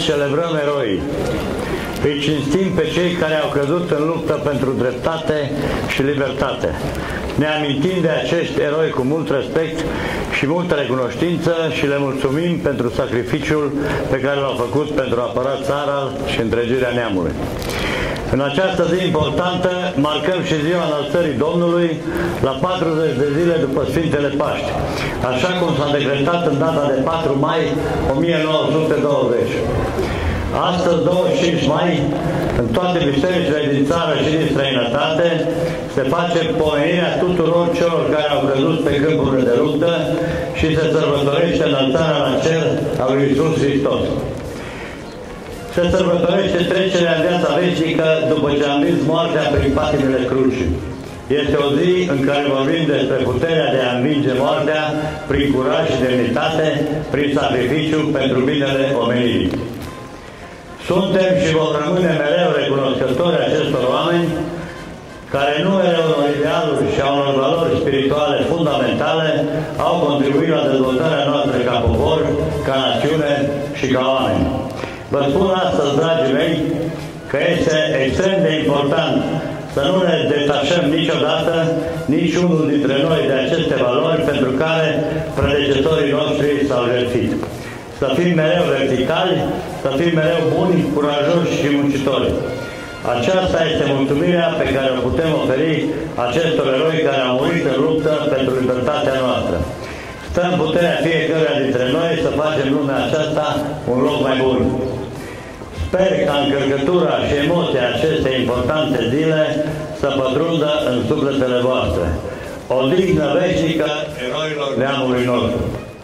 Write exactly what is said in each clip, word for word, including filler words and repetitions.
celebrăm eroii. Îi cinstim pe cei care au căzut în luptă pentru dreptate și libertate. Ne amintim de acești eroi cu mult respect și multă recunoștință și le mulțumim pentru sacrificiul pe care l-au făcut pentru a apăra țara și întregirea neamului. În această zi importantă marcăm și ziua înălțării Domnului la patruzeci de zile după Sfintele Paști, așa cum s-a decretat în data de patru mai o mie nouă sute douăzeci. Astăzi, douăzeci și cinci mai, în toate bisericile din țară și din străinătate, se face pomenirea tuturor celor care au căzut pe câmpurile de luptă și se sărbătorește înălțarea la cer a lui Iisus Hristos. Se sărbătorește trecerea în viața veșnică după ce am vins moartea prin patimile crucii. Este o zi în care vorbim despre puterea de a învinge moartea prin curaj și demnitate, prin sacrificiu pentru binele omenirii. Suntem și vom rămâne mereu recunoscători acestor oameni care în numele unor idealuri și a unor valori spirituale fundamentale au contribuit la dezvoltarea noastră ca popor, ca națiune și ca oameni. Vă spun astăzi, dragii mei, că este extrem de important să nu ne detașăm niciodată, niciunul dintre noi, de aceste valori pentru care predecesorii noștri s-au jertfit. Să fim mereu verticali, să fim mereu buni, curajoși și muncitori. Aceasta este mulțumirea pe care o putem oferi acestor eroi care au murit în luptă pentru libertatea noastră. Stă în puterea fiecăruia dintre noi să facem lumea aceasta un loc mai bun. Sper ca încărcătura și emoția acestei importante zile să pătrundă în sufletele voastre. O dignă veșnică eroilor neamului nostru.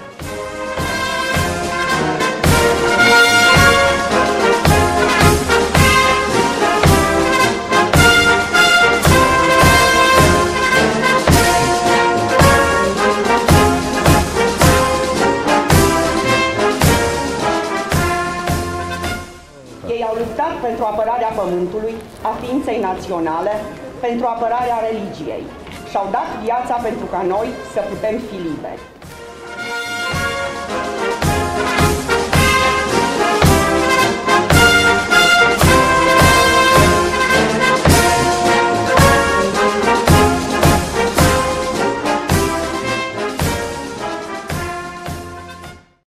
Ei au luptat pentru apărarea pământului, a ființei naționale, pentru apărarea religiei și au dat viața pentru ca noi să putem fi liberi.